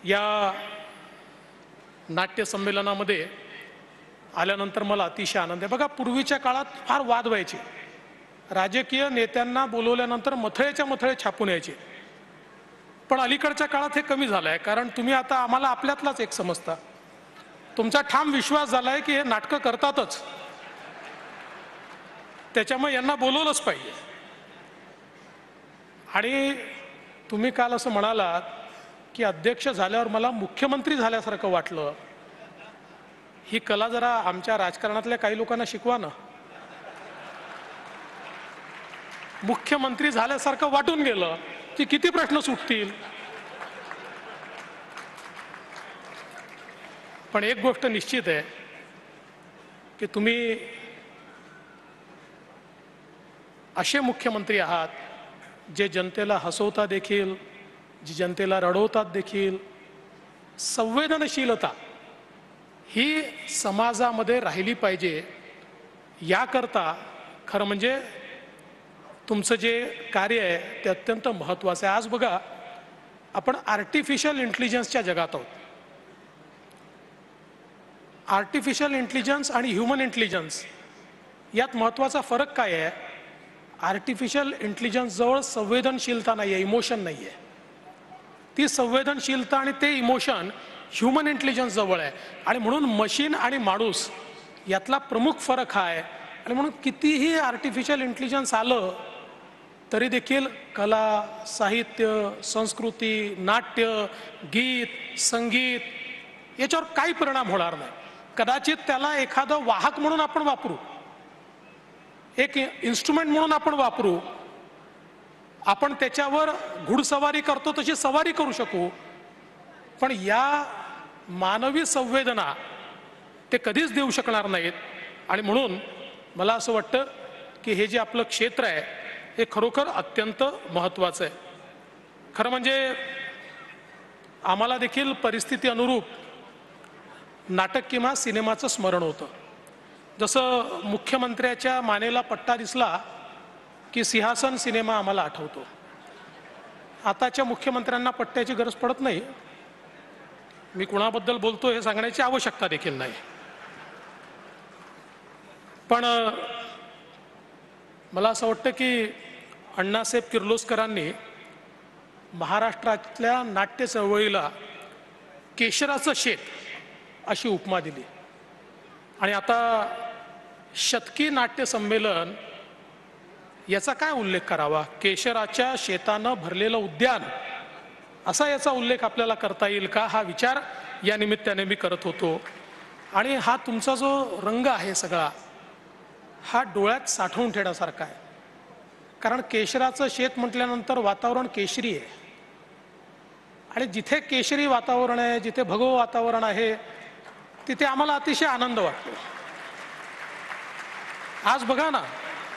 या नाट्य संमेलनामध्ये आल्यानंतर मला अतिशय आनंद आहे। बघा, पूर्वीच्या काळात फार वाद व्हायचे, राजकीय नेत्यांना बोलवल्यानंतर मथळेच्या मथळे छापून यायचे, पण अलीकडच्या काळात हे कमी झालं आहे। कारण तुम्ही आता आम्हाला आपल्यातलाच एक समजता, तुमचा ठाम विश्वास झाला आहे की हे नाटकं करतातच, त्याच्यामुळे यांना बोलवलंच पाहिजे। आणि तुम्ही काल असं म्हणालात की अध्यक्ष झाल्यावर मला मुख्यमंत्री झाल्यासारखं वाटलं। ही कला जरा आमच्या राजकारणातल्या काही लोकांना शिकवा ना। मुख्यमंत्री झाल्यासारखं वाटून गेलं की किती प्रश्न सुटतील। पण एक गोष्ट निश्चित आहे की तुम्ही असे मुख्यमंत्री आहात जे जनतेला हसवतात देखील, जी जनतेला रडवतात देखील। संवेदनशीलता ही समाजामध्ये राहिली पाहिजे, याकरता खरं म्हणजे तुमचं जे कार्य आहे ते अत्यंत महत्त्वाचं आहे। आज बघा, आपण आर्टिफिशियल इंटेलिजन्सच्या जगात आहोत। आर्टिफिशियल इंटेलिजन्स आणि ह्युमन इंटेलिजन्स यात महत्त्वाचा फरक काय आहे? आर्टिफिशियल इंटेलिजन्स जवळ संवेदनशीलता नाही आहे, इमोशन नाही आहे। ती संवेदनशीलता आणि ते इमोशन ह्युमन इंटेलिजन्स जवळ आहे। आणि म्हणून मशीन आणि माणूस यातला प्रमुख फरक हा आहे। आणि म्हणून कितीही आर्टिफिशियल इंटेलिजन्स आलं तरी देखील कला, साहित्य, संस्कृती, नाट्य, गीत, संगीत याच्यावर काही परिणाम होणार नाही। कदाचित त्याला एखादं वाहक म्हणून आपण वापरू, एक इन्स्ट्रुमेंट म्हणून आपण वापरू, आपण त्याच्यावर घुडसवारी करतो तशी सवारी करू शकू, पण या मानवी संवेदना ते कधीच देऊ शकणार नाहीत। आणि म्हणून मला असं वाटतं की हे जे आपलं क्षेत्र आहे हे खरोखर अत्यंत महत्त्वाचं आहे। खरं म्हणजे आम्हाला देखील परिस्थिती अनुरूप नाटक किंवा सिनेमाचं स्मरण होतं। जसं मुख्यमंत्र्याच्या मानेला पट्टा दिसला की सिंहासन सिनेमा आम्हाला आठवतो। आताच्या मुख्यमंत्र्यांना पट्ट्याची गरज पडत नाही, मी कुणाबद्दल बोलतो हे सांगण्याची आवश्यकता देखील नाही। पण मला असं वाटतं की अण्णासाहेब किर्लोस्करांनी महाराष्ट्रातल्या नाट्य चळवळीला केशराचं शेत अशी उपमा दिली। आणि आता शतकी नाट्य संमेलन याचा काय उल्लेख करावा? केशराच्या शेतानं भरलेलं उद्यान असा याचा उल्लेख आपल्याला करता येईल का? हा विचार या निमित्ताने मी करत होतो। आणि हा तुमचा जो रंग आहे सगळा, हा डोळ्यात साठवून ठेवण्यासारखा आहे। कारण केशराचं शेत म्हटल्यानंतर वातावरण केशरी आहे, आणि जिथे केशरी वातावरण आहे, जिथे भगवं वातावरण आहे, तिथे आम्हाला अतिशय आनंद वाटतो। आज बघा ना,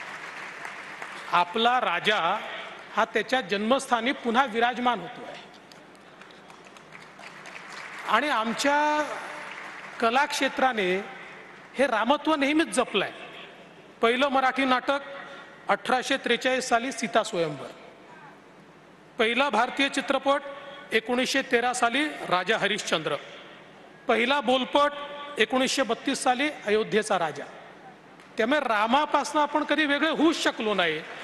आपला राजा हा त्याच्या जन्मस्थानी पुन्हा विराजमान होतोय। आणि आमच्या कला क्षेत्राने हे रामत्व नेहमीच जपलंय। पहिलं मराठी नाटक 1843 साली सीता स्वयंवर, पहिला भारतीय चित्रपट 1913 साली राजा हरिश्चंद्र, पहिला बोलपट 1932 साली अयोध्येचा राजा। त्यामुळे रामापासून आपण कधी वेगळे होऊच शकलो नाही।